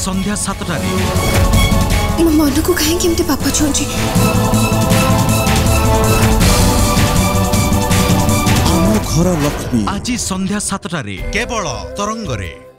संध्या 7टारे मो मन को कहीं केमते पाप छुंची घरा लक्ष्मी आज संध्या 7टारे केवल तरंगरे।